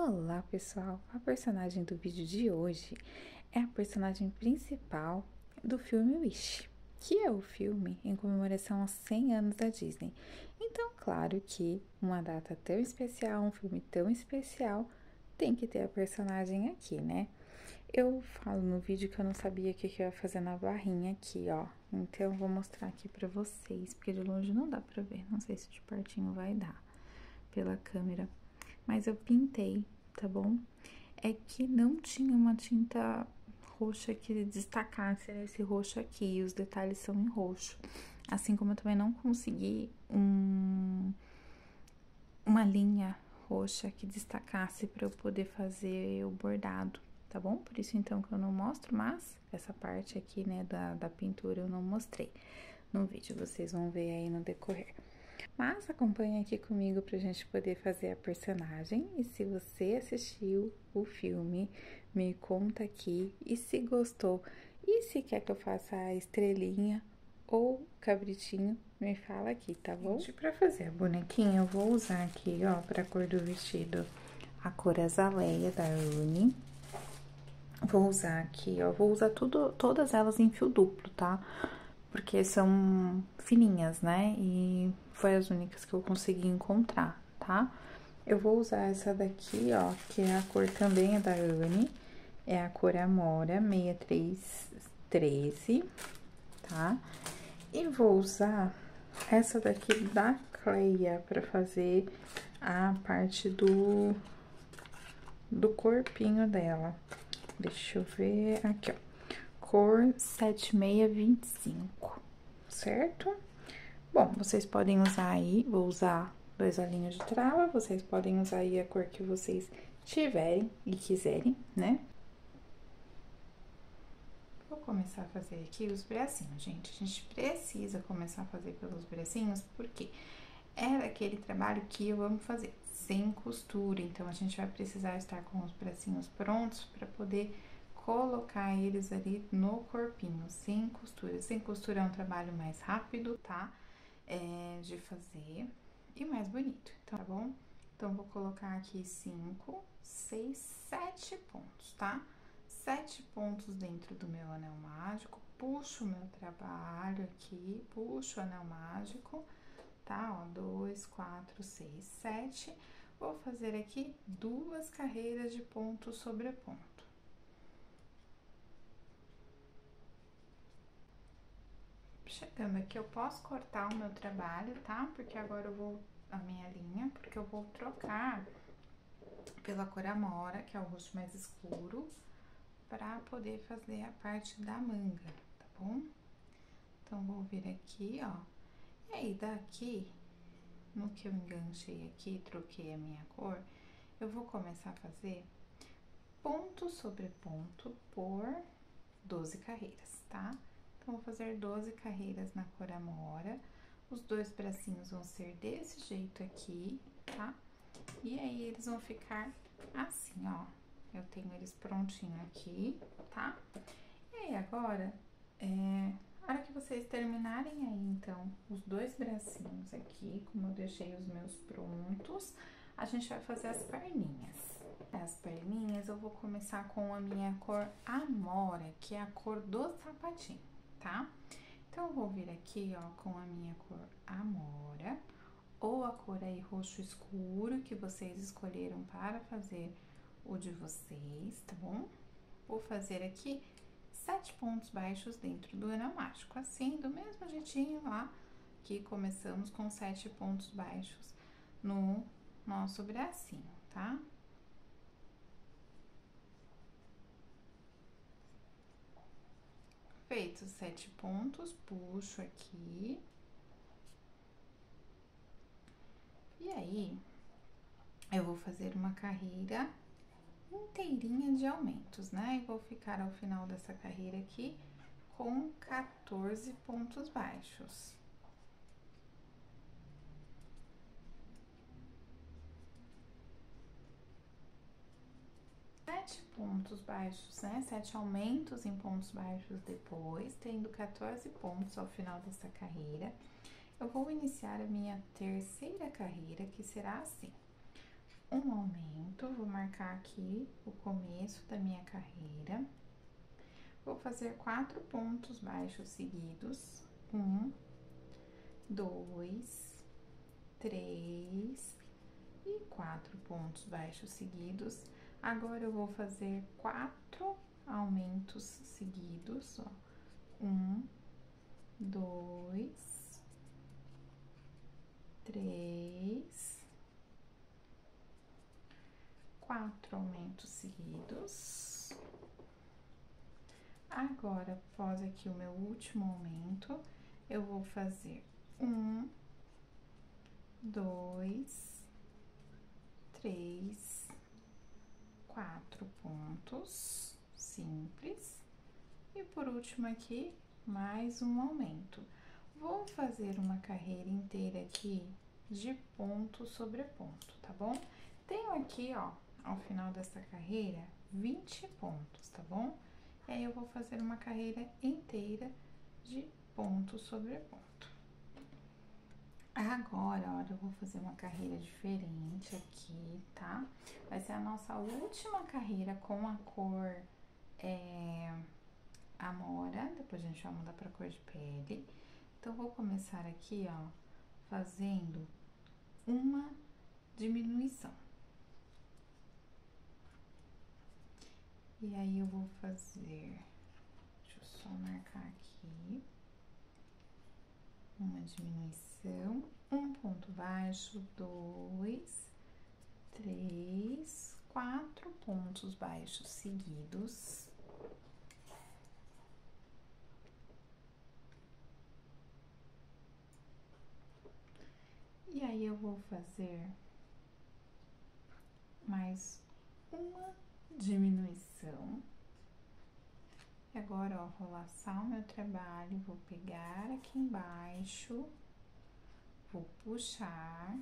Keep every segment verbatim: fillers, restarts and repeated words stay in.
Olá, pessoal! A personagem do vídeo de hoje é a personagem principal do filme Wish, que é o filme em comemoração aos cem anos da Disney. Então, claro que uma data tão especial, um filme tão especial, tem que ter a personagem aqui, né? Eu falo no vídeo que eu não sabia o que eu ia fazer na barrinha aqui, ó. Então, eu vou mostrar aqui pra vocês, porque de longe não dá pra ver. Não sei se de pertinho vai dar pela câmera. Mas eu pintei, tá bom? É que não tinha uma tinta roxa que destacasse esse roxo aqui, e os detalhes são em roxo. Assim como eu também não consegui um, uma linha roxa que destacasse para eu poder fazer o bordado, tá bom? Por isso então que eu não mostro, mas essa parte aqui, né, da, da pintura eu não mostrei no vídeo, vocês vão ver aí no decorrer. Mas acompanhe aqui comigo pra gente poder fazer a personagem. E se você assistiu o filme, me conta aqui. E se gostou, e se quer que eu faça a estrelinha ou cabritinho, me fala aqui, tá bom? Gente, pra fazer a bonequinha, eu vou usar aqui, ó, pra cor do vestido, a cor azaleia da Uni. Vou usar aqui, ó, vou usar tudo, todas elas em fio duplo, tá? Porque são fininhas, né? E foi as únicas que eu consegui encontrar, tá? Eu vou usar essa daqui, ó, que é a cor também é da Anne, é a cor Amora seis três um três, tá? E vou usar essa daqui da Cleia pra fazer a parte do, do corpinho dela. Deixa eu ver aqui, ó. Cor sete seis dois cinco, certo? Bom, vocês podem usar aí, vou usar dois olhinhos de trava, vocês podem usar aí a cor que vocês tiverem e quiserem, né? Vou começar a fazer aqui os bracinhos, gente. A gente precisa começar a fazer pelos bracinhos, porque é aquele trabalho que eu amo fazer, sem costura. Então, a gente vai precisar estar com os bracinhos prontos para poder colocar eles ali no corpinho, sem costura. Sem costura é um trabalho mais rápido, tá? É, de fazer e mais bonito, então, tá bom? Então, vou colocar aqui cinco, seis, sete pontos, tá? Sete pontos dentro do meu anel mágico, puxo o meu trabalho aqui, puxo o anel mágico, tá? Ó, dois, quatro, seis, sete. Vou fazer aqui duas carreiras de ponto sobre ponto. Chegando aqui, eu posso cortar o meu trabalho, tá? Porque agora eu vou, a minha linha, porque eu vou trocar pela cor Amora, que é o roxo mais escuro, pra poder fazer a parte da manga, tá bom? Então, vou vir aqui, ó. E aí, daqui, no que eu enganchei aqui, troquei a minha cor, eu vou começar a fazer ponto sobre ponto por doze carreiras, tá? Então, vou fazer doze carreiras na cor Amora. Os dois bracinhos vão ser desse jeito aqui, tá? E aí, eles vão ficar assim, ó. Eu tenho eles prontinho aqui, tá? E aí, agora, é... a hora que vocês terminarem aí, então, os dois bracinhos aqui, como eu deixei os meus prontos, a gente vai fazer as perninhas. As perninhas, eu vou começar com a minha cor Amora, que é a cor do sapatinho, tá? Então, eu vou vir aqui, ó, com a minha cor Amora, ou a cor aí roxo escuro, que vocês escolheram para fazer o de vocês, tá bom? Vou fazer aqui sete pontos baixos dentro do anel mágico, assim, do mesmo jeitinho lá que começamos com sete pontos baixos no nosso bracinho, tá? Feitos sete pontos, puxo aqui. E aí, eu vou fazer uma carreira inteirinha de aumentos, né? E vou ficar ao final dessa carreira aqui com quatorze pontos baixos. Sete pontos baixos, né? Sete aumentos em pontos baixos depois, tendo quatorze pontos ao final dessa carreira. Eu vou iniciar a minha terceira carreira, que será assim. um aumento, vou marcar aqui o começo da minha carreira. Vou fazer quatro pontos baixos seguidos. Um, dois, três e quatro pontos baixos seguidos. Agora, eu vou fazer quatro aumentos seguidos, ó. Um, dois, três, quatro aumentos seguidos. Agora, após aqui o meu último aumento, eu vou fazer um, dois, três, quatro pontos simples. E por último aqui, mais um aumento. Vou fazer uma carreira inteira aqui de ponto sobre ponto, tá bom? Tenho aqui, ó, ao final dessa carreira, vinte pontos, tá bom? E aí, eu vou fazer uma carreira inteira de ponto sobre ponto. Agora, olha, eu vou fazer uma carreira diferente aqui, tá? Vai ser a nossa última carreira com a cor é, amora, depois a gente vai mudar pra cor de pele. Então, vou começar aqui, ó, fazendo uma diminuição. E aí, eu vou fazer, deixa eu só marcar aqui, uma diminuição, um ponto baixo, dois, três, quatro pontos baixos seguidos. E aí, eu vou fazer mais uma diminuição. E agora, ó, vou laçar o meu trabalho, vou pegar aqui embaixo, vou puxar,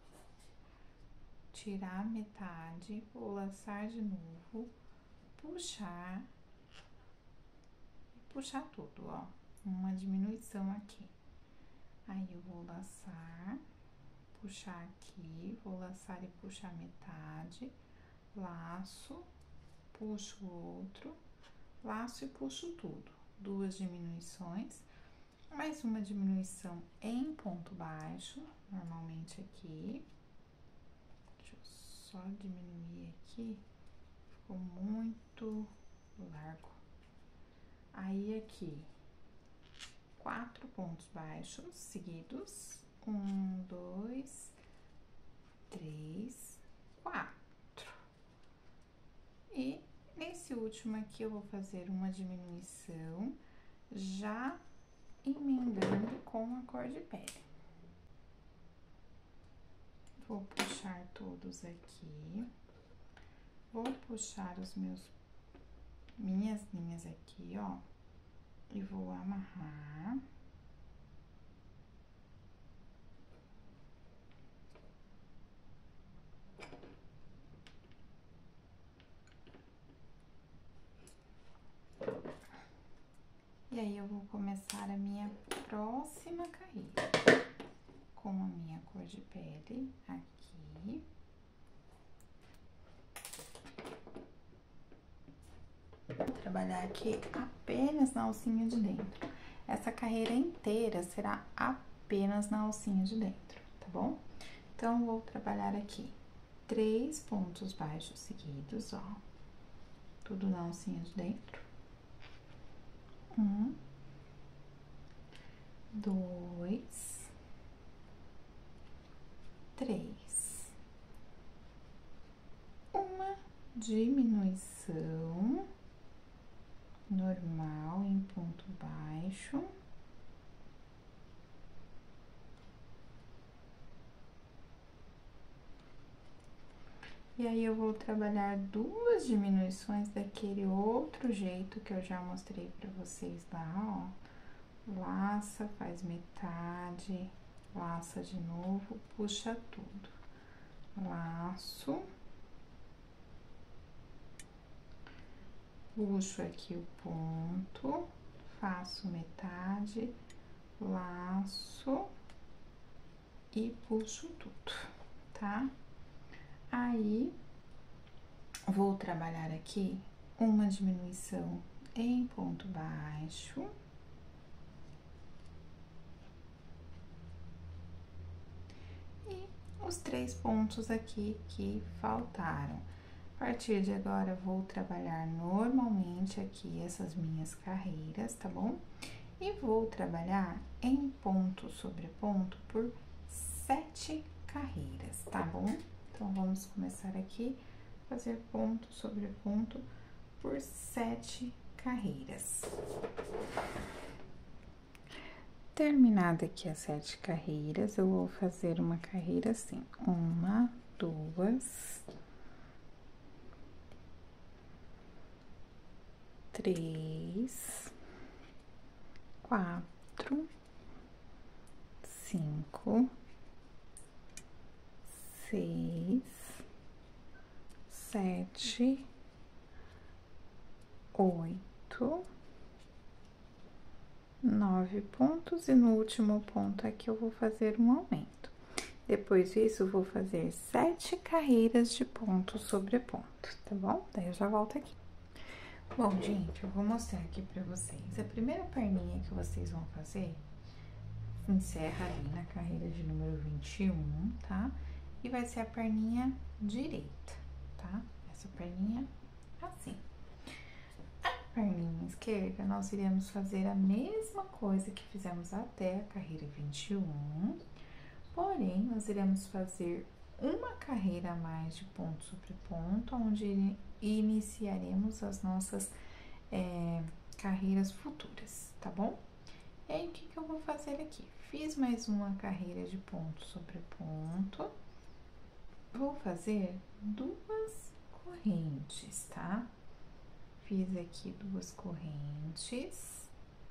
tirar metade, vou laçar de novo, puxar e puxar tudo, ó, uma diminuição aqui. Aí, eu vou laçar, puxar aqui, vou laçar e puxar metade, laço, puxo o outro, laço e puxo tudo. Duas diminuições, mais uma diminuição em ponto baixo, normalmente aqui. Deixa eu só diminuir aqui, ficou muito largo. Aí, aqui, quatro pontos baixos seguidos. Um, dois, três, quatro. E nesse último aqui, eu vou fazer uma diminuição, já emendando com a cor de pele. Vou puxar todos aqui. Vou puxar os meus, minhas linhas aqui, ó, e vou amarrar. E aí, eu vou começar a minha próxima carreira com a minha cor de pele aqui. Vou trabalhar aqui apenas na alcinha de dentro. Essa carreira inteira será apenas na alcinha de dentro, tá bom? Então, vou trabalhar aqui três pontos baixos seguidos, ó, tudo na alcinha de dentro. Um, dois, três. Uma diminuição normal em ponto baixo. E aí, eu vou trabalhar duas diminuições daquele outro jeito que eu já mostrei pra vocês lá, ó. Laça, faz metade, laça de novo, puxa tudo. Laço. Puxo aqui o ponto, faço metade, laço e puxo tudo, tá? Aí, vou trabalhar aqui uma diminuição em ponto baixo. E os três pontos aqui que faltaram. A partir de agora, vou trabalhar normalmente aqui essas minhas carreiras, tá bom? E vou trabalhar em ponto sobre ponto por sete carreiras, tá bom? Então, vamos começar aqui, fazer ponto sobre ponto por sete carreiras. Terminada aqui as sete carreiras, eu vou fazer uma carreira assim, uma, duas, três, quatro, cinco, seis, sete, oito, nove pontos, e no último ponto aqui eu vou fazer um aumento. Depois disso, eu vou fazer sete carreiras de ponto sobre ponto, tá bom? Daí eu já volto aqui. Bom, gente, eu vou mostrar aqui pra vocês. A primeira perninha que vocês vão fazer, encerra ali na carreira de número vinte e um, tá? E vai ser a perninha direita, tá? Essa perninha assim. A perninha esquerda, nós iremos fazer a mesma coisa que fizemos até a carreira vinte e um, porém, nós iremos fazer uma carreira a mais de ponto sobre ponto, onde iniciaremos as nossas é, carreiras futuras, tá bom? E aí, o que que eu vou fazer aqui? Fiz mais uma carreira de ponto sobre ponto, vou fazer duas correntes, tá? Fiz aqui duas correntes.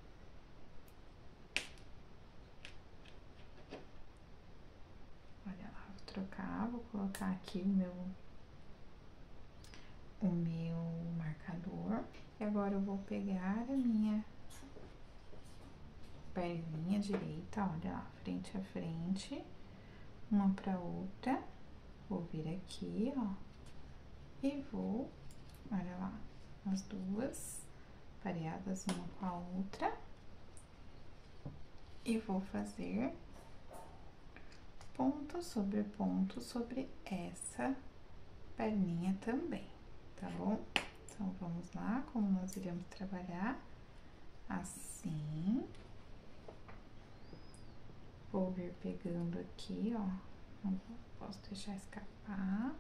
Olha lá, vou trocar, vou colocar aqui o meu, o meu marcador. E agora eu vou pegar a minha perninha direita, olha lá, frente a frente, uma pra outra. Vou vir aqui, ó, e vou, olha lá, as duas pareadas uma com a outra. E vou fazer ponto sobre ponto sobre essa perninha também, tá bom? Então, vamos lá, como nós iremos trabalhar assim. Vou vir pegando aqui, ó, não posso deixar escapar.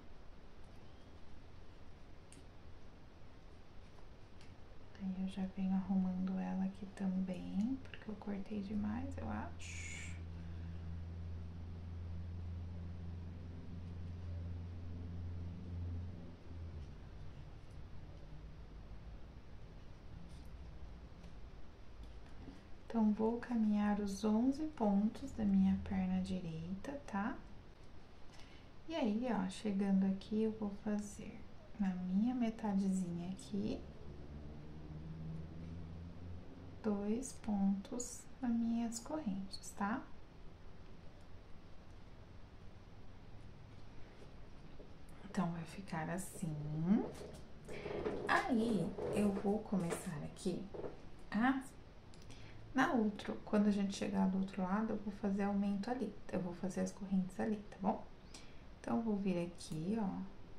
Aí eu já venho arrumando ela aqui também, porque eu cortei demais, eu acho. Então, vou caminhar os onze pontos da minha perna direita, tá? E aí, ó, chegando aqui, eu vou fazer na minha metadezinha aqui, dois pontos nas minhas correntes, tá? Então, vai ficar assim. Aí, eu vou começar aqui a... Na outro, quando a gente chegar do outro lado, eu vou fazer aumento ali. Eu vou fazer as correntes ali, tá bom? Então, eu vou vir aqui, ó.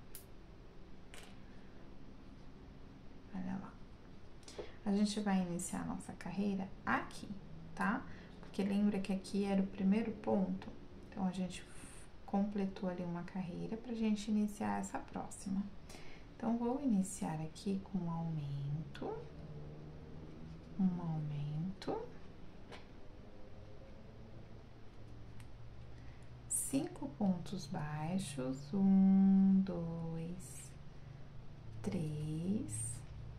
Olha lá. A gente vai iniciar a nossa carreira aqui, tá? Porque lembra que aqui era o primeiro ponto. Então, a gente completou ali uma carreira pra gente iniciar essa próxima. Então, vou iniciar aqui com um aumento. Um aumento. Cinco pontos baixos. Um, dois, três,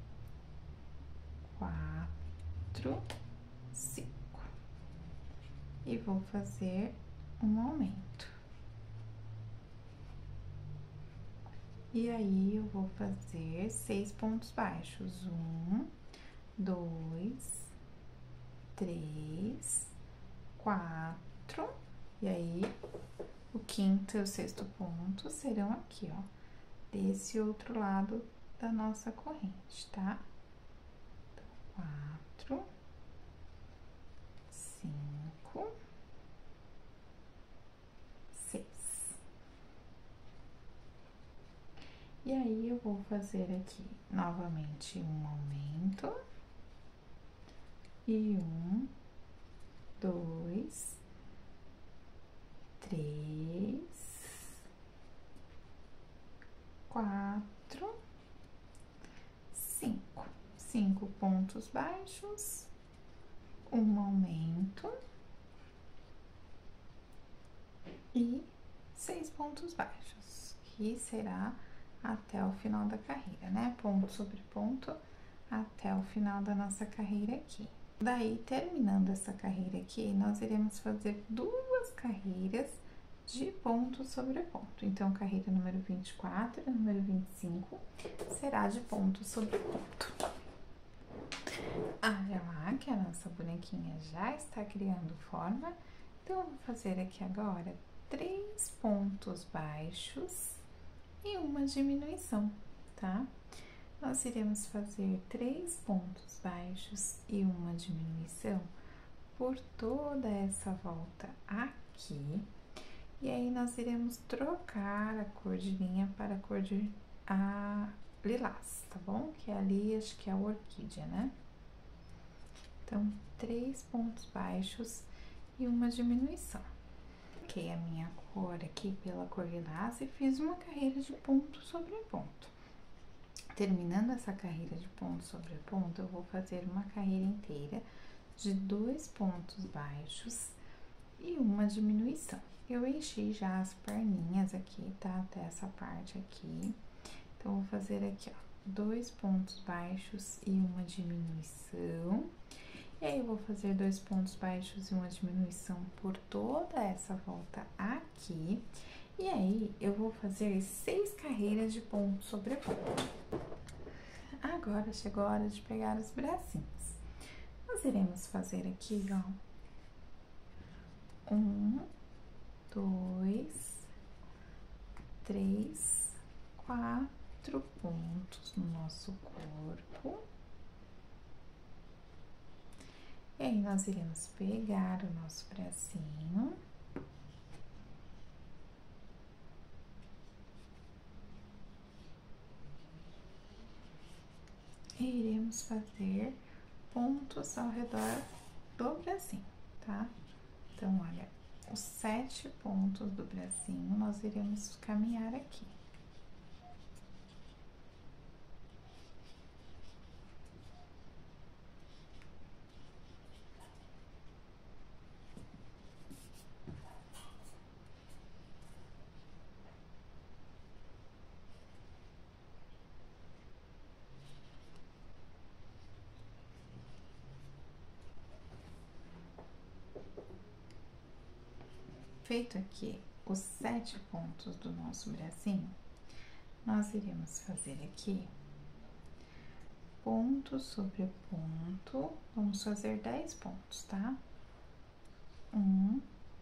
quatro, cinco. E vou fazer um aumento. E aí, eu vou fazer seis pontos baixos. Um, dois, três, quatro, e aí, O quinto e o sexto ponto serão aqui, ó, desse outro lado da nossa corrente, tá? Então, quatro, cinco, seis. E aí, eu vou fazer aqui novamente um aumento. E um, dois, três, quatro, cinco. Cinco pontos baixos, um aumento e seis pontos baixos, que será até o final da carreira, né? Ponto sobre ponto até o final da nossa carreira aqui. Daí, terminando essa carreira aqui, nós iremos fazer duas carreiras de ponto sobre ponto. Então, carreira número vinte e quatro e número vinte e cinco será de ponto sobre ponto. Olha lá que a nossa bonequinha já está criando forma. Então, eu vou fazer aqui agora três pontos baixos e uma diminuição, tá? Nós iremos fazer três pontos baixos e uma diminuição por toda essa volta aqui. E aí, nós iremos trocar a cor de linha para a cor de a lilás, tá bom? Que ali, acho que é a orquídea, né? Então, três pontos baixos e uma diminuição. Troquei a minha cor aqui pela cor lilás e fiz uma carreira de ponto sobre ponto. Terminando essa carreira de ponto sobre ponto, eu vou fazer uma carreira inteira de dois pontos baixos e uma diminuição. Eu enchi já as perninhas aqui, tá? Até essa parte aqui. Então, vou fazer aqui, ó, dois pontos baixos e uma diminuição. E aí, eu vou fazer dois pontos baixos e uma diminuição por toda essa volta aqui. E aí, eu vou fazer seis carreiras de ponto sobre ponto. Agora, chegou a hora de pegar os bracinhos. Nós iremos fazer aqui, ó, um, dois, três, quatro pontos no nosso corpo. E aí, nós iremos pegar o nosso bracinho. E iremos fazer pontos ao redor do bracinho, tá? Então, olha, os sete pontos do bracinho, nós iremos caminhar aqui. Feito aqui os sete pontos do nosso bracinho, nós iremos fazer aqui ponto sobre ponto, vamos fazer dez pontos, tá? Um,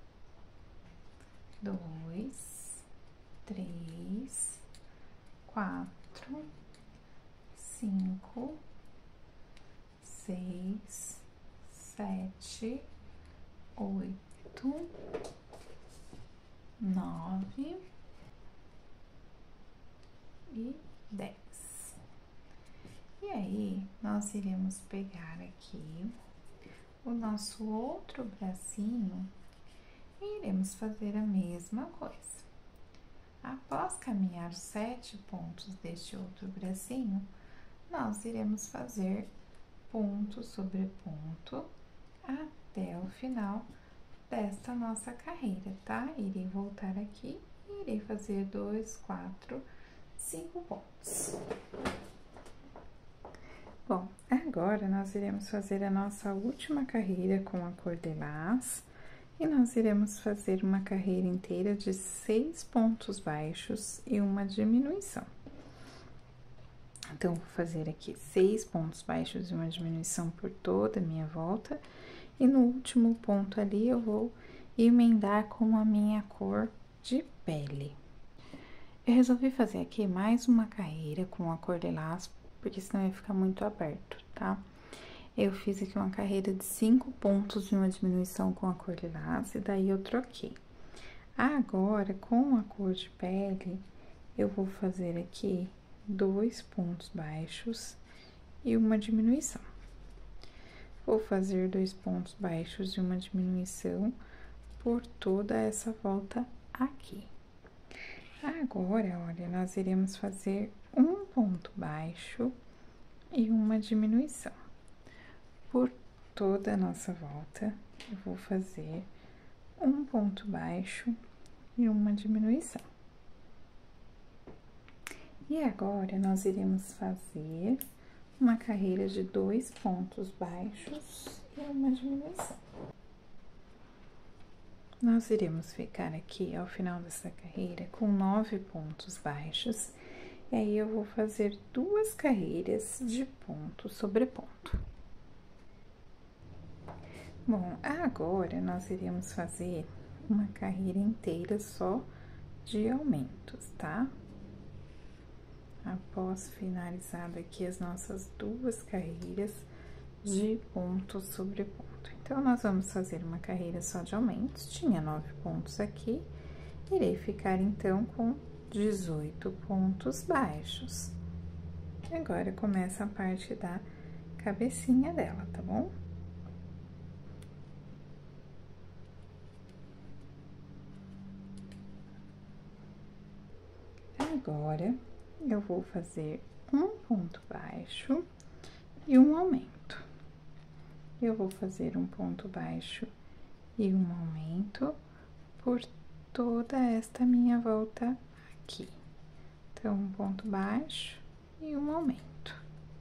dois, três, quatro, cinco, seis, sete, oito, nove e dez. E aí, nós iremos pegar aqui o nosso outro bracinho e iremos fazer a mesma coisa. Após caminhar os sete pontos deste outro bracinho, nós iremos fazer ponto sobre ponto até o final desta nossa carreira, tá? Irei voltar aqui e irei fazer dois, quatro, cinco pontos. Bom, agora nós iremos fazer a nossa última carreira com a cor lilás e nós iremos fazer uma carreira inteira de seis pontos baixos e uma diminuição. Então, vou fazer aqui seis pontos baixos e uma diminuição por toda a minha volta. E no último ponto ali, eu vou emendar com a minha cor de pele. Eu resolvi fazer aqui mais uma carreira com a cor lilás, porque senão ia ficar muito aberto, tá? Eu fiz aqui uma carreira de cinco pontos e uma diminuição com a cor lilás, e daí eu troquei. Agora, com a cor de pele, eu vou fazer aqui dois pontos baixos e uma diminuição. Vou fazer dois pontos baixos e uma diminuição por toda essa volta aqui. Agora, olha, nós iremos fazer um ponto baixo e uma diminuição. Por toda a nossa volta, eu vou fazer um ponto baixo e uma diminuição. E agora, nós iremos fazer uma carreira de dois pontos baixos e uma diminuição. Nós iremos ficar aqui, ao final dessa carreira, com nove pontos baixos, e aí eu vou fazer duas carreiras de ponto sobre ponto. Bom, agora nós iremos fazer uma carreira inteira só de aumentos, tá? Após finalizado aqui as nossas duas carreiras de ponto sobre ponto. Então, nós vamos fazer uma carreira só de aumentos, tinha nove pontos aqui, irei ficar então com dezoito pontos baixos. Agora, começa a parte da cabecinha dela, tá bom? Agora, eu vou fazer um ponto baixo e um aumento. Eu vou fazer um ponto baixo e um aumento por toda esta minha volta aqui. Então, um ponto baixo e um aumento.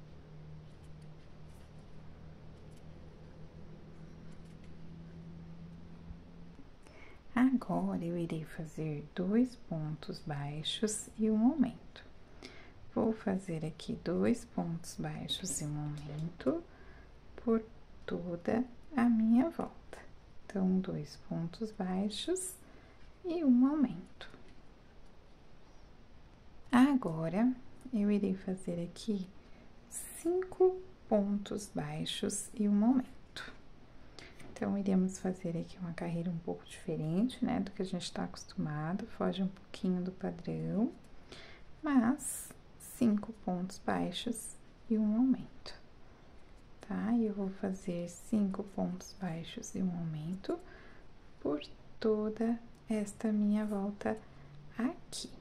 Agora, eu irei fazer dois pontos baixos e um aumento. Vou fazer aqui dois pontos baixos e um aumento por toda a minha volta. Então, dois pontos baixos e um aumento. Agora, eu irei fazer aqui cinco pontos baixos e um aumento. Então, iremos fazer aqui uma carreira um pouco diferente, né, do que a gente está acostumado, foge um pouquinho do padrão, mas cinco pontos baixos e um aumento. Tá? E eu vou fazer cinco pontos baixos e um aumento por toda esta minha volta aqui.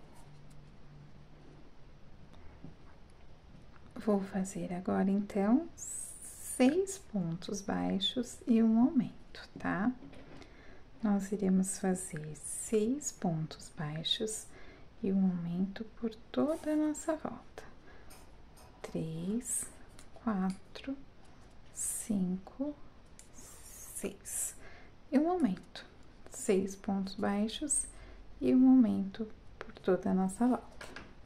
Vou fazer agora, então, seis pontos baixos e um aumento, tá? Nós iremos fazer seis pontos baixos e um aumento por toda a nossa volta. Três, quatro, cinco, seis. E um aumento. Seis pontos baixos e um aumento por toda a nossa volta.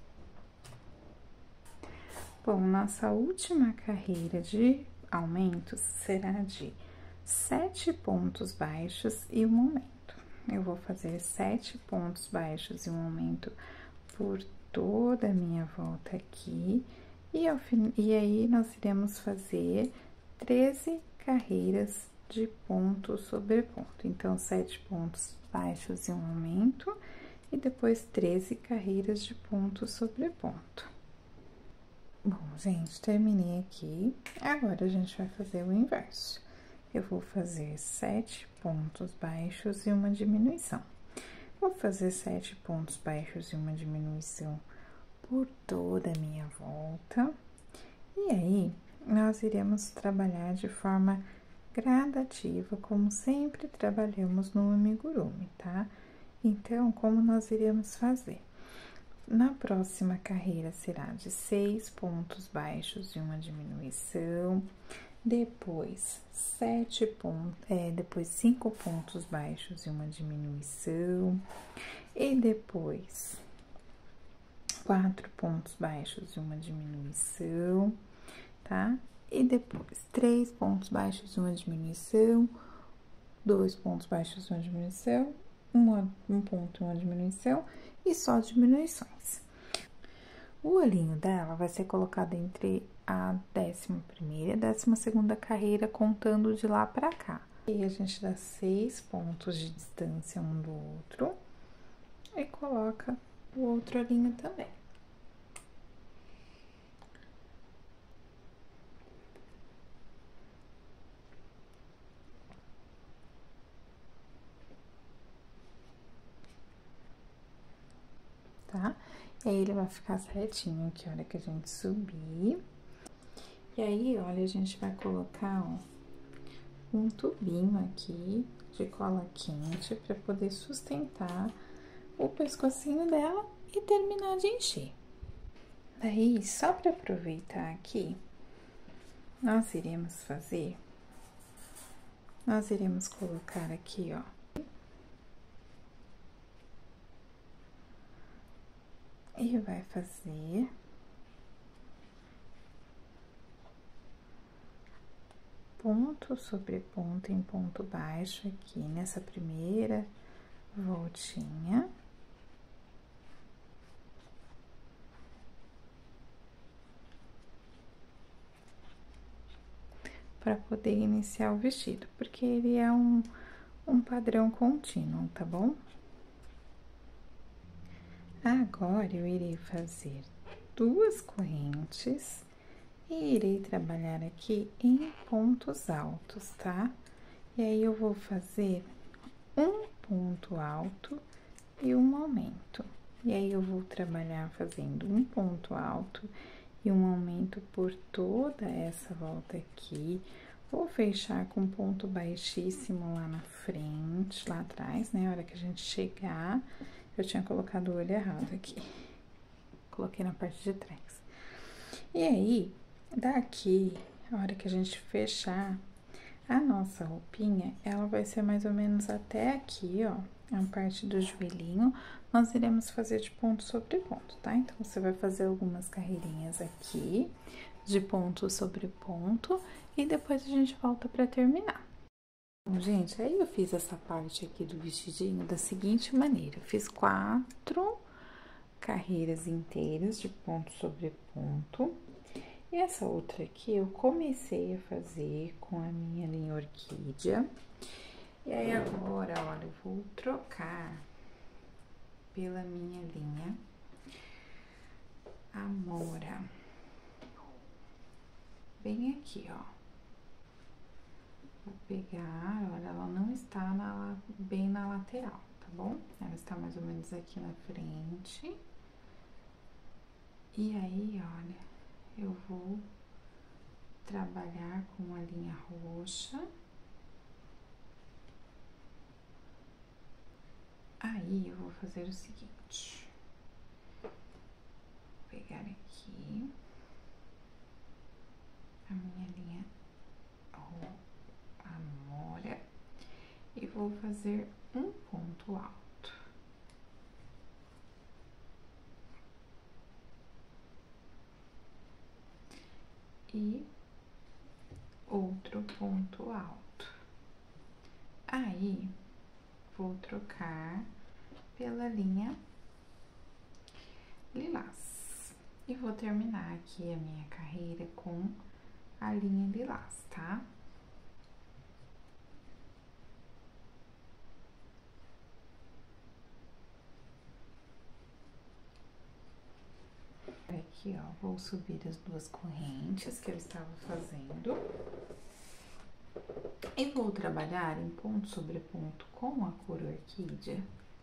Bom, nossa última carreira de aumentos será de sete pontos baixos e um aumento. Eu vou fazer sete pontos baixos e um aumento por toda a minha volta aqui. E, ao fim, e aí, nós iremos fazer treze carreiras de ponto sobre ponto. Então, sete pontos baixos e um aumento, e depois treze carreiras de ponto sobre ponto. Bom, gente, terminei aqui. Agora, a gente vai fazer o inverso. Eu vou fazer sete pontos baixos e uma diminuição. Vou fazer sete pontos baixos e uma diminuição por toda a minha volta. E aí, nós iremos trabalhar de forma gradativa, como sempre trabalhamos no amigurumi, tá? Então, como nós iremos fazer? Na próxima carreira será de seis pontos baixos e uma diminuição, depois sete pontos, é, depois cinco pontos baixos e uma diminuição, e depois quatro pontos baixos e uma diminuição, tá? E depois três pontos baixos e uma diminuição, dois pontos baixos e uma diminuição, uma, um ponto, uma diminuição e só diminuições. O olhinho dela vai ser colocado entre a décima primeira e a décima segunda carreira, contando de lá pra cá. E a gente dá seis pontos de distância um do outro e coloca o outro olhinho também. Tá? E aí, ele vai ficar certinho aqui, a hora que a gente subir. E aí, olha, a gente vai colocar, ó, um tubinho aqui de cola quente pra poder sustentar o pescocinho dela e terminar de encher. Daí, só pra aproveitar aqui, nós iremos fazer, nós iremos colocar aqui, ó, e vai fazer ponto sobre ponto em ponto baixo aqui nessa primeira voltinha. Para poder iniciar o vestido, porque ele é um, um padrão contínuo, tá bom? Agora, eu irei fazer duas correntes e irei trabalhar aqui em pontos altos, tá? E aí, eu vou fazer um ponto alto e um aumento. E aí, eu vou trabalhar fazendo um ponto alto e um aumento por toda essa volta aqui. Vou fechar com ponto baixíssimo lá na frente, lá atrás, né? A hora que a gente chegar, eu tinha colocado o olho errado aqui. Coloquei na parte de trás. E aí, daqui, a hora que a gente fechar, a nossa roupinha, ela vai ser mais ou menos até aqui, ó, a parte do joelhinho. Nós iremos fazer de ponto sobre ponto, tá? Então, você vai fazer algumas carreirinhas aqui, de ponto sobre ponto, e depois a gente volta pra terminar. Bom, gente, aí eu fiz essa parte aqui do vestidinho da seguinte maneira. Eu fiz quatro carreiras inteiras de ponto sobre ponto. E essa outra aqui eu comecei a fazer com a minha linha orquídea. E aí, agora, olha, eu vou trocar pela minha linha Amora. Bem aqui, ó. Vou pegar, olha, ela não está na, bem na lateral, tá bom? Ela está mais ou menos aqui na frente. E aí, olha, eu vou trabalhar com a linha roxa. Aí, eu vou fazer o seguinte. Vou pegar aqui a minha linha Amora e vou fazer um ponto alto. E outro ponto alto. Aí, vou trocar pela linha lilás. E vou terminar aqui a minha carreira com a linha lilás, tá? Aqui, ó, vou subir as duas correntes que eu estava fazendo. E vou trabalhar em ponto sobre ponto com a cor orquídea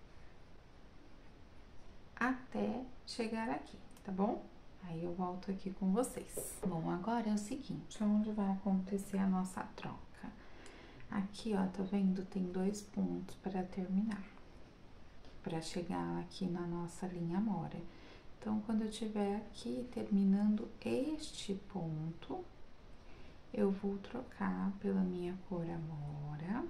até chegar aqui, tá bom? Aí eu volto aqui com vocês. Bom, agora é o seguinte, onde vai acontecer a nossa troca? Aqui, ó, tá vendo? Tem dois pontos para terminar, para chegar aqui na nossa linha Amora. Então, quando eu tiver aqui terminando este ponto, eu vou trocar pela minha cor Amora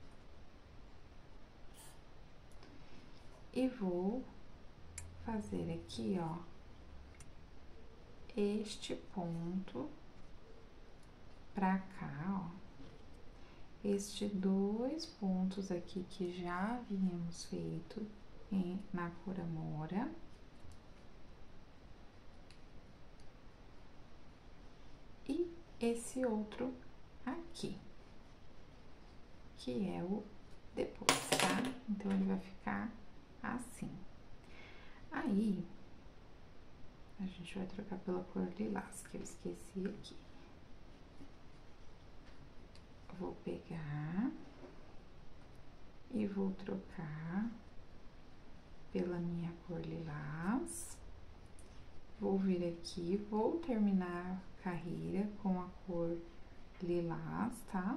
e vou fazer aqui, ó, este ponto pra cá, ó, estes dois pontos aqui que já havíamos feito em, na cor amora. E esse outro aqui, que é o depois, tá? Então, ele vai ficar assim. Aí, a gente vai trocar pela cor lilás, que eu esqueci aqui. Vou pegar e vou trocar pela minha cor lilás. Vou vir aqui, vou terminar a carreira com a cor lilás, tá?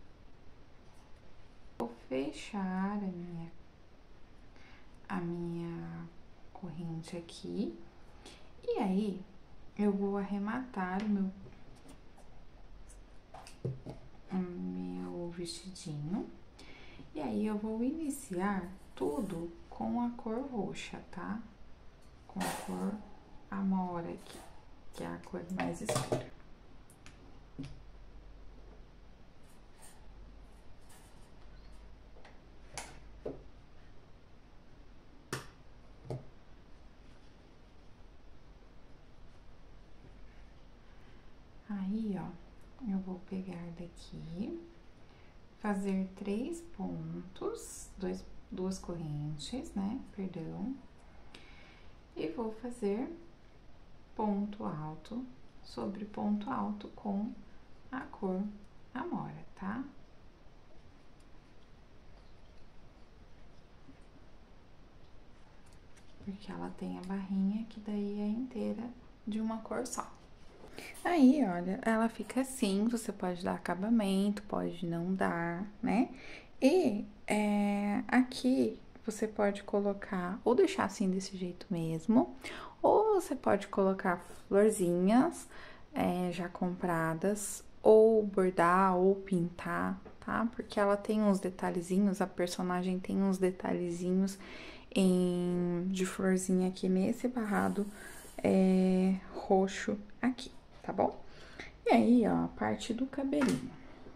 Vou fechar a minha, a minha corrente aqui. E aí, eu vou arrematar o meu, o meu vestidinho. E aí, eu vou iniciar tudo com a cor roxa, tá? Com a cor amora aqui, que é a cor mais escura. Aí, ó, eu vou pegar daqui, fazer três pontos, dois, duas correntes, né? Perdão. E vou fazer ponto alto sobre ponto alto com a cor amora, tá? Porque ela tem a barrinha que daí é inteira de uma cor só. Aí, olha, ela fica assim, você pode dar acabamento, pode não dar, né? E é, aqui você pode colocar, ou deixar assim desse jeito mesmo, ou você pode colocar florzinhas é, já compradas, ou bordar, ou pintar, tá? Porque ela tem uns detalhezinhos, a personagem tem uns detalhezinhos em, de florzinha aqui nesse barrado é, roxo aqui, tá bom? E aí, ó, a parte do cabelinho.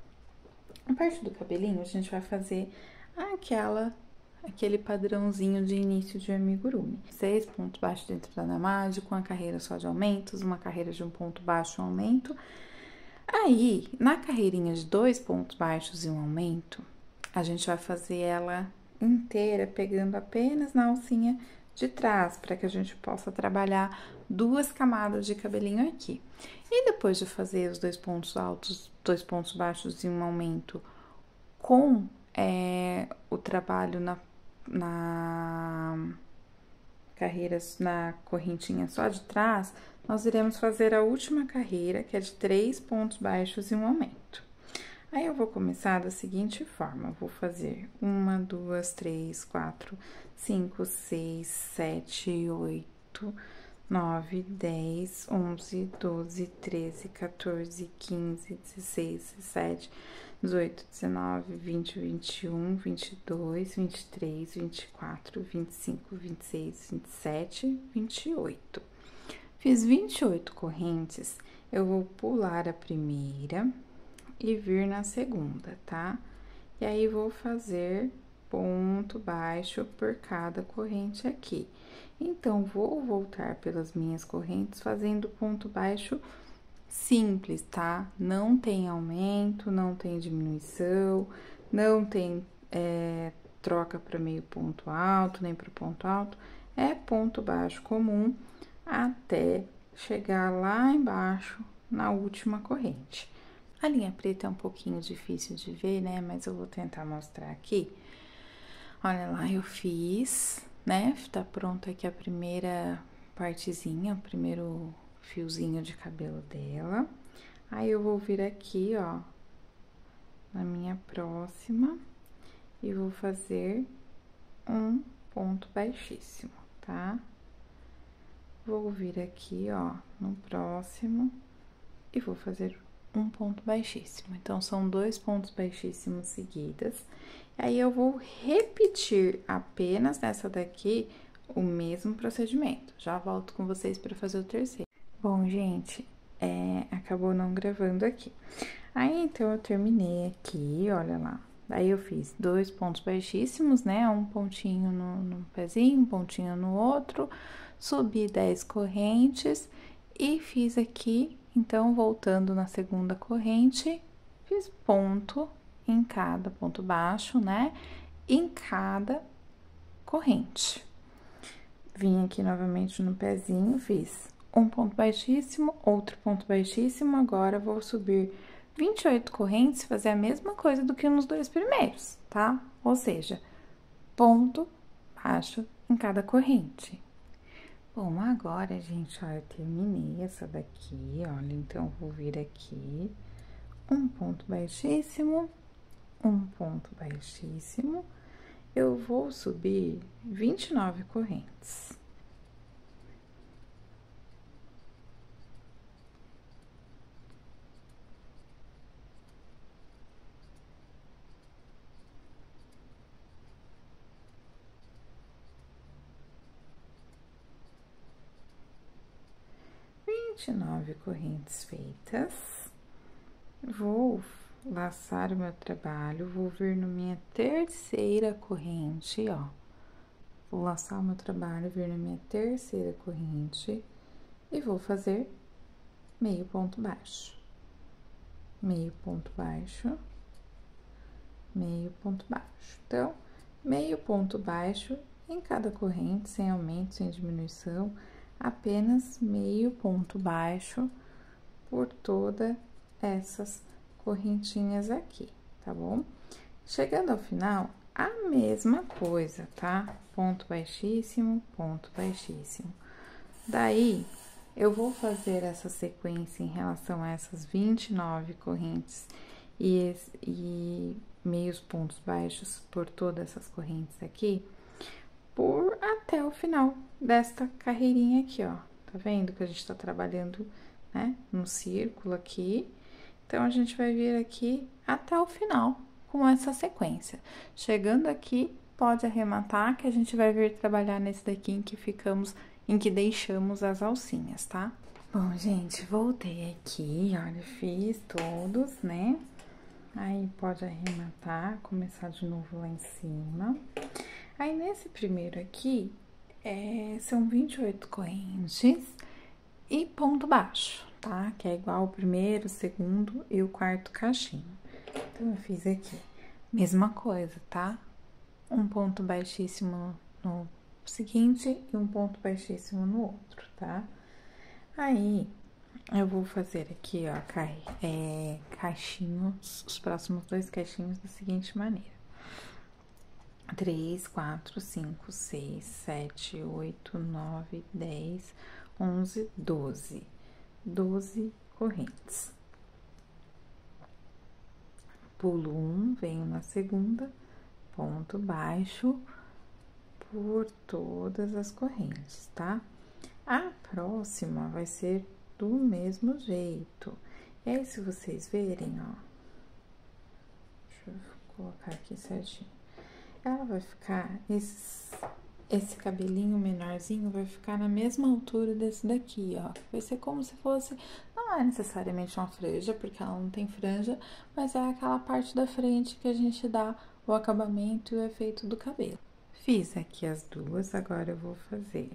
A parte do cabelinho, a gente vai fazer aquela, aquele padrãozinho de início de amigurumi. Seis pontos baixos dentro da Ana Mágica, uma carreira só de aumentos, uma carreira de um ponto baixo, um aumento. Aí, na carreirinha de dois pontos baixos e um aumento, a gente vai fazer ela inteira, pegando apenas na alcinha de trás, para que a gente possa trabalhar duas camadas de cabelinho aqui. E depois de fazer os dois pontos altos, dois pontos baixos e um aumento com é, o trabalho na, na carreira, na correntinha só de trás, nós iremos fazer a última carreira, que é de três pontos baixos e um aumento. Aí, eu vou começar da seguinte forma, vou fazer uma, duas, três, quatro, cinco, seis, sete, oito, nove, dez, onze, doze, treze, quatorze, quinze, dezesseis, dezessete, dezoito, dezenove, vinte, vinte e um, vinte e dois, vinte e três, vinte e quatro, vinte e cinco, vinte e seis, vinte e sete, vinte e oito. Fiz vinte e oito correntes, eu vou pular a primeira e vir na segunda, tá? E aí, vou fazer ponto baixo por cada corrente aqui. Então, vou voltar pelas minhas correntes fazendo ponto baixo simples, tá? Não tem aumento, não tem diminuição, não tem é, troca para meio ponto alto, nem para ponto alto. É ponto baixo comum até chegar lá embaixo na última corrente. A linha preta é um pouquinho difícil de ver, né? Mas eu vou tentar mostrar aqui. Olha lá, eu fiz, né? Tá pronta aqui a primeira partezinha, o primeiro fiozinho de cabelo dela. Aí, eu vou vir aqui, ó, na minha próxima e vou fazer um ponto baixíssimo, tá? Vou vir aqui, ó, no próximo e vou fazer um ponto baixíssimo. Então, são dois pontos baixíssimos seguidas. Aí, eu vou repetir apenas nessa daqui o mesmo procedimento. Já volto com vocês para fazer o terceiro. Bom, gente, é, acabou não gravando aqui. Aí, então, eu terminei aqui, olha lá. Aí, eu fiz dois pontos baixíssimos, né? Um pontinho no, no pezinho, um pontinho no outro. Subi dez correntes e fiz aqui, então, voltando na segunda corrente, fiz ponto em cada ponto baixo, né? Em cada corrente. Vim aqui novamente no pezinho, fiz um ponto baixíssimo, outro ponto baixíssimo, agora vou subir vinte e oito correntes, fazer a mesma coisa do que nos dois primeiros, tá? Ou seja, ponto baixo em cada corrente. Bom, agora, gente, ó, eu terminei essa daqui, olha, então, vou vir aqui, um ponto baixíssimo, um ponto baixíssimo, eu vou subir vinte e nove correntes. vinte e nove correntes feitas, vou laçar o meu trabalho, vou vir na minha terceira corrente, ó. Vou laçar o meu trabalho, vir na minha terceira corrente e vou fazer meio ponto baixo. Meio ponto baixo, meio ponto baixo. Então, meio ponto baixo em cada corrente, sem aumento, sem diminuição, apenas meio ponto baixo por todas essas correntinhas aqui, tá bom? Chegando ao final, a mesma coisa, tá? Ponto baixíssimo, ponto baixíssimo. Daí, eu vou fazer essa sequência em relação a essas vinte e nove correntes e, e meios pontos baixos por todas essas correntes aqui, por até o final desta carreirinha aqui, ó. Tá vendo que a gente tá trabalhando, né, no círculo aqui? Então, a gente vai vir aqui até o final com essa sequência. Chegando aqui, pode arrematar que a gente vai vir trabalhar nesse daqui em que ficamos, em que deixamos as alcinhas, tá? Bom, gente, voltei aqui, olha, fiz todos, né? Aí, pode arrematar, começar de novo lá em cima. Aí, nesse primeiro aqui, é, são vinte e oito correntes e ponto baixo, tá? Que é igual o primeiro, o segundo e o quarto cachinho. Então, eu fiz aqui, mesma coisa, tá? Um ponto baixíssimo no seguinte e um ponto baixíssimo no outro, tá? Aí, eu vou fazer aqui, ó, cai, é, caixinhos, os próximos dois caixinhos da seguinte maneira. Três, quatro, cinco, seis, sete, oito, nove, dez, onze, doze. Doze correntes. Pulo um, venho na segunda, ponto baixo por todas as correntes, tá? A próxima vai ser do mesmo jeito. E aí, se vocês verem, ó, deixa eu colocar aqui certinho. Ela vai ficar, esse, esse cabelinho menorzinho vai ficar na mesma altura desse daqui, ó. Vai ser como se fosse, não é necessariamente uma franja, porque ela não tem franja, mas é aquela parte da frente que a gente dá o acabamento e o efeito do cabelo. Fiz aqui as duas, agora eu vou fazer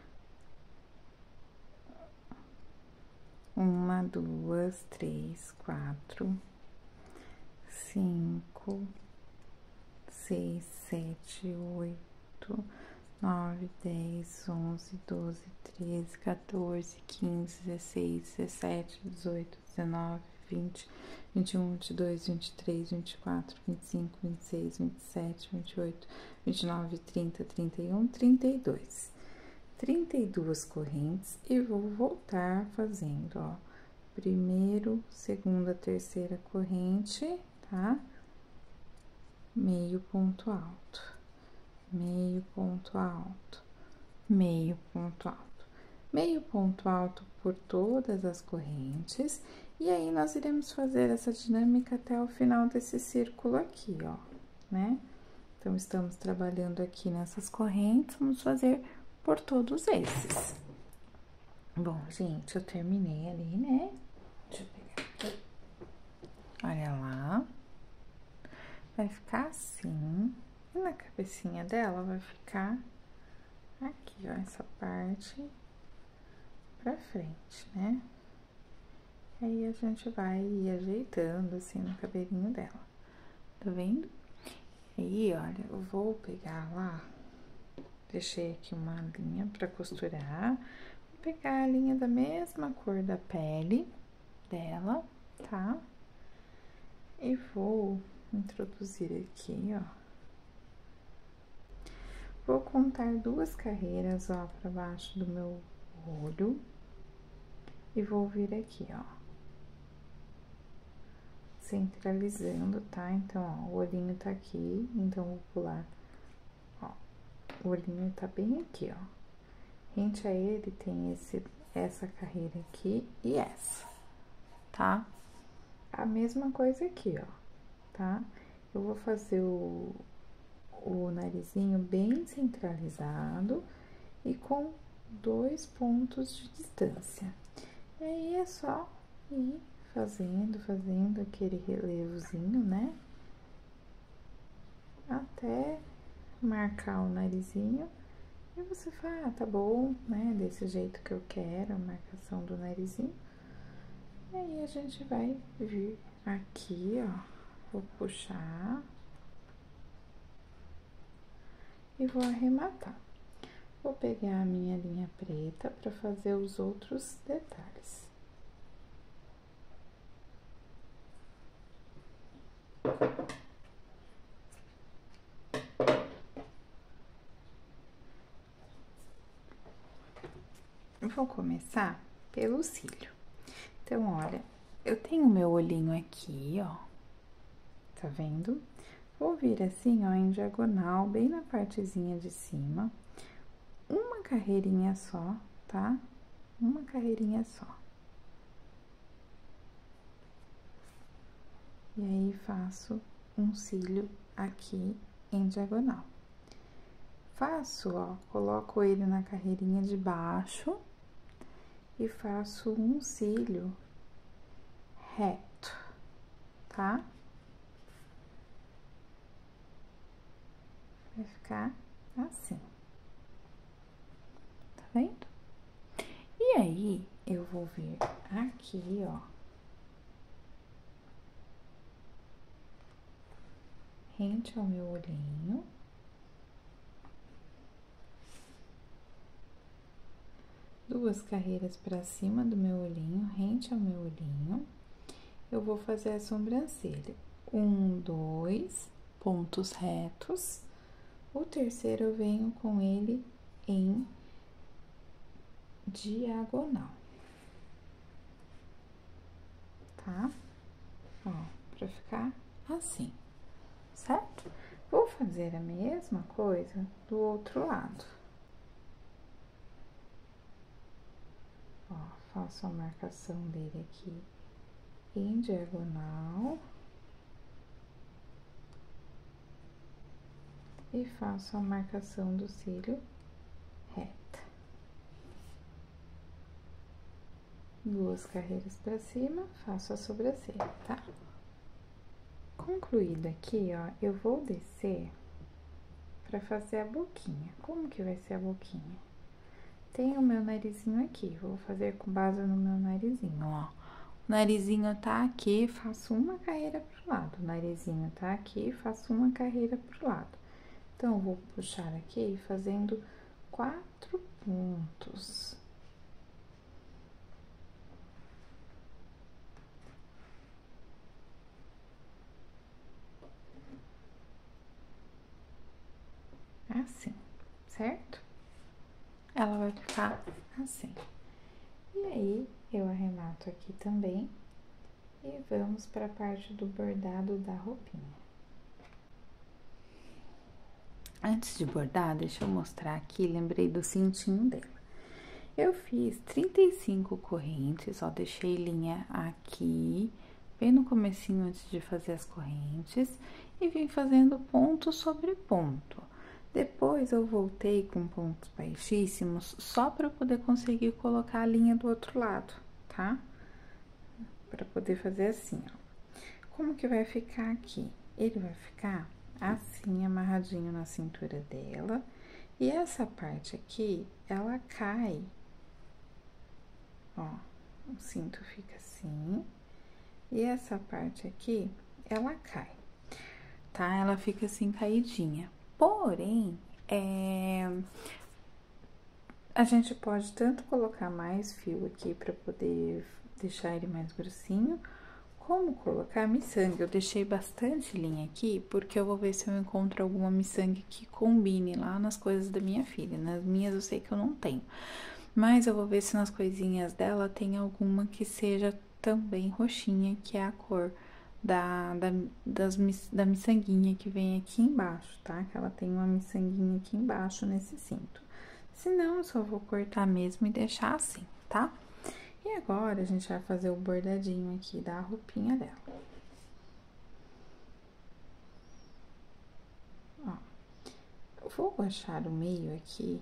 uma, duas, três, quatro, cinco, seis, sete, oito, nove, dez, onze, doze, treze, quatorze, quinze, dezesseis, dezessete, dezoito, dezenove, vinte, vinte e um, vinte e dois, vinte e três, vinte e quatro, vinte e cinco, vinte e seis, vinte e sete, vinte e oito, vinte e nove, trinta, trinta e um, trinta e dois. trinta e duas correntes e vou voltar fazendo, ó, primeiro, segunda, terceira corrente, tá? Meio ponto alto, meio ponto alto, meio ponto alto, meio ponto alto por todas as correntes, e aí nós iremos fazer essa dinâmica até o final desse círculo aqui, ó, né? Então, estamos trabalhando aqui nessas correntes, vamos fazer por todos esses. Bom, gente, eu terminei ali, né? Deixa eu pegar aqui. Olha lá. Vai ficar assim. E na cabecinha dela vai ficar aqui, ó, essa parte pra frente, né? Aí a gente vai ir ajeitando assim no cabelinho dela. Tá vendo? Aí, olha, eu vou pegar lá. Deixei aqui uma linha pra costurar. Vou pegar a linha da mesma cor da pele dela, tá? E vou introduzir aqui, ó. Vou contar duas carreiras, ó, pra baixo do meu olho. E vou vir aqui, ó. Centralizando, tá? Então, ó, o olhinho tá aqui, então vou pular, ó. O olhinho tá bem aqui, ó. Rente a ele tem esse, essa carreira aqui e essa, tá? A mesma coisa aqui, ó, tá? Eu vou fazer o, o narizinho bem centralizado e com dois pontos de distância. E aí, é só ir fazendo, fazendo aquele relevozinho, né? Até marcar o narizinho. E você fala, ah, tá bom, né? Desse jeito que eu quero, a marcação do narizinho. E aí, a gente vai vir aqui, ó. Vou puxar. E vou arrematar. Vou pegar a minha linha preta pra fazer os outros detalhes. Vou começar pelo cílio. Então, olha, eu tenho meu olhinho aqui, ó. Tá vendo? Vou vir assim, ó, em diagonal, bem na partezinha de cima. Uma carreirinha só, tá? Uma carreirinha só. E aí, faço um cílio aqui em diagonal. Faço, ó, coloco ele na carreirinha de baixo e faço um cílio reto, tá? Vai ficar assim. Tá vendo? E aí, eu vou vir aqui, ó. Rente ao meu olhinho. Duas carreiras pra cima do meu olhinho, rente ao meu olhinho. Eu vou fazer a sobrancelha. Um, dois pontos retos. O terceiro eu venho com ele em diagonal. Tá? Ó, pra ficar assim, certo? Vou fazer a mesma coisa do outro lado. Ó, faço a marcação dele aqui em diagonal. E faço a marcação do cílio reta. Duas carreiras pra cima, faço a sobrancelha, tá? Concluído aqui, ó, eu vou descer pra fazer a boquinha. Como que vai ser a boquinha? Tem o meu narizinho aqui, vou fazer com base no meu narizinho, ó. O narizinho tá aqui, faço uma carreira pro lado. O narizinho tá aqui, faço uma carreira pro lado. Então, eu vou puxar aqui fazendo quatro pontos. Assim, certo? Ela vai ficar assim. E aí, eu arremato aqui também e vamos para a parte do bordado da roupinha. Antes de bordar, deixa eu mostrar aqui, lembrei do cintinho dela. Eu fiz trinta e cinco correntes, ó, deixei linha aqui, bem no comecinho antes de fazer as correntes, e vim fazendo ponto sobre ponto. Depois, eu voltei com pontos baixíssimos, só para eu poder conseguir colocar a linha do outro lado, tá? para poder fazer assim, ó. Como que vai ficar aqui? Ele vai ficar assim, amarradinho na cintura dela. E essa parte aqui, ela cai. Ó, o cinto fica assim. E essa parte aqui, ela cai, tá? Ela fica assim, caidinha. Porém, é... a gente pode tanto colocar mais fio aqui pra poder deixar ele mais grossinho, como colocar miçangue. Eu deixei bastante linha aqui, porque eu vou ver se eu encontro alguma miçangue que combine lá nas coisas da minha filha. Nas minhas eu sei que eu não tenho. Mas eu vou ver se nas coisinhas dela tem alguma que seja também roxinha, que é a cor da, da, das, da miçanguinha que vem aqui embaixo, tá? Que ela tem uma miçanguinha aqui embaixo nesse cinto. Se não, eu só vou cortar mesmo e deixar assim, tá? E agora, a gente vai fazer o bordadinho aqui da roupinha dela. Ó, eu vou achar o meio aqui.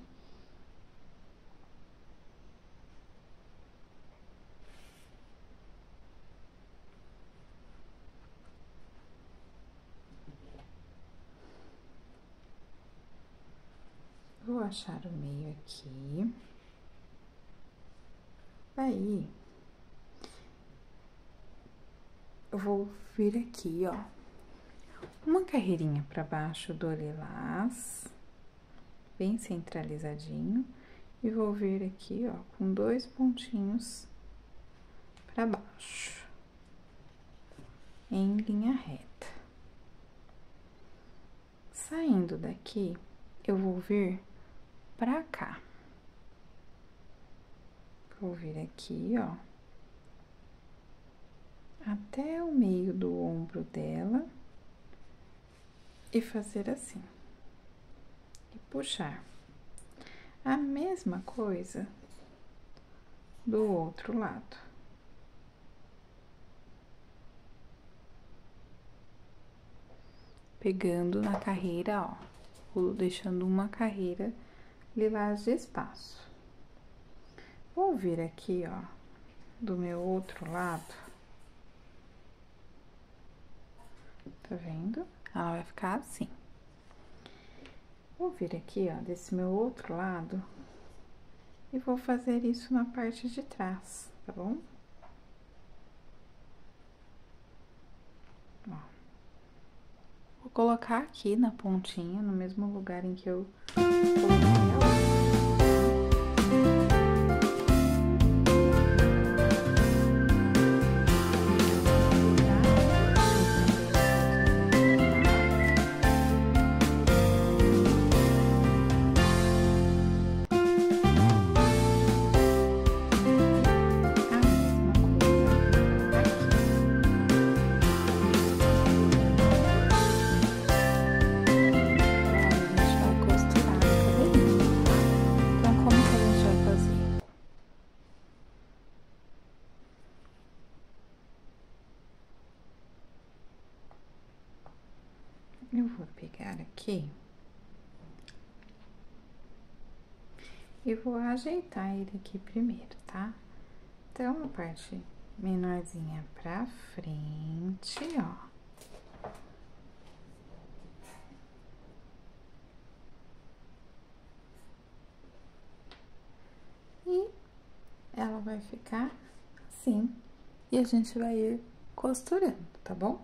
Vou achar o meio aqui. Aí, eu vou vir aqui, ó, uma carreirinha pra baixo do lilás, bem centralizadinho, e vou vir aqui, ó, com dois pontinhos pra baixo, em linha reta. Saindo daqui, eu vou vir pra cá. Vou vir aqui, ó, até o meio do ombro dela e fazer assim. E puxar. A mesma coisa do outro lado. Pegando na carreira, ó, deixando uma carreira lilás de espaço. Vou vir aqui, ó, do meu outro lado. Tá vendo? Ela vai ficar assim. Vou vir aqui, ó, desse meu outro lado e vou fazer isso na parte de trás, tá bom? Ó. Vou colocar aqui na pontinha, no mesmo lugar em que eu coloquei a outra. Eu vou pegar aqui e vou ajeitar ele aqui primeiro, tá? Então, a parte menorzinha pra frente, ó. E ela vai ficar assim. E a gente vai ir costurando, tá bom?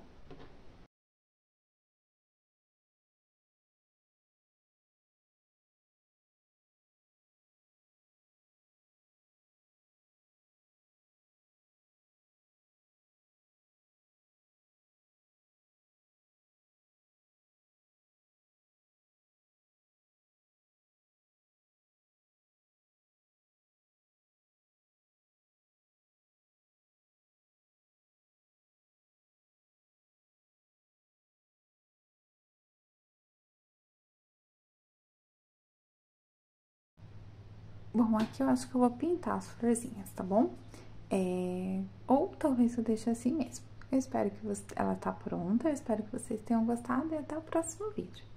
Bom, aqui eu acho que eu vou pintar as florzinhas, tá bom? É... Ou talvez eu deixe assim mesmo. Eu espero que você... ela tá pronta, eu espero que vocês tenham gostado e até o próximo vídeo.